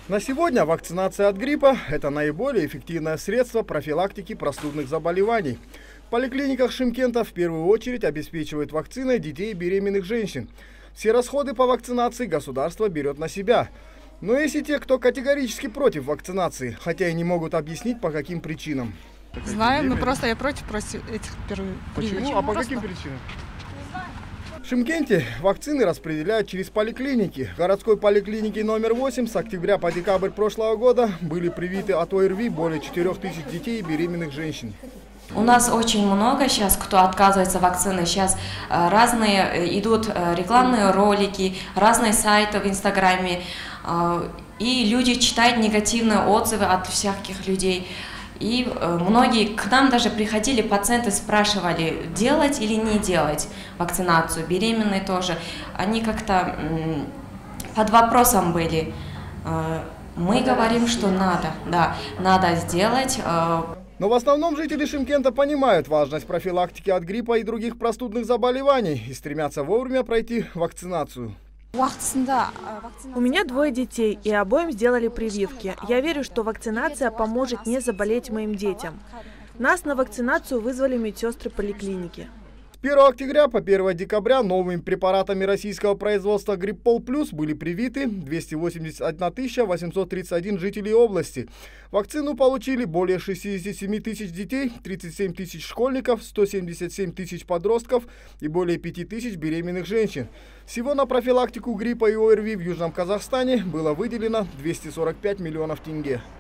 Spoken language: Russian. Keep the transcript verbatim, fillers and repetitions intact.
На сегодня вакцинация от гриппа – это наиболее эффективное средство профилактики простудных заболеваний. В поликлиниках Шымкента в первую очередь обеспечивают вакциной детей и беременных женщин. Все расходы по вакцинации государство берет на себя. Но есть и те, кто категорически против вакцинации, хотя и не могут объяснить, по каким причинам. Знаем, но просто я против, против этих первых. Почему? Почему? А по Просто... каким причинам? В Шымкенте вакцины распределяют через поликлиники. В городской поликлинике номер восемь с октября по декабрь прошлого года были привиты от ОРВИ более четырёх тысяч детей и беременных женщин. У нас очень много сейчас, кто отказывается вакцины. Сейчас разные идут рекламные ролики, разные сайты в Инстаграме. И люди читают негативные отзывы от всяких людей. И многие к нам даже приходили, пациенты спрашивали, делать или не делать вакцинацию, беременные тоже. Они как-то под вопросом были. Мы говорим, что надо, да, надо сделать. Но в основном жители Шымкента понимают важность профилактики от гриппа и других простудных заболеваний и стремятся вовремя пройти вакцинацию. У меня двое детей, и обоим сделали прививки. Я верю, что вакцинация поможет не заболеть моим детям. Нас на вакцинацию вызвали медсестры поликлиники. С первого октября по первое декабря новыми препаратами российского производства Гриппол Плюс были привиты двести восемьдесят одна тысяча восемьсот тридцать один жителей области. Вакцину получили более шестидесяти семи тысяч детей, тридцать семь тысяч школьников, сто семьдесят семь тысяч подростков и более пяти тысяч беременных женщин. Всего на профилактику гриппа и ОРВИ в Южном Казахстане было выделено двести сорок пять миллионов тенге.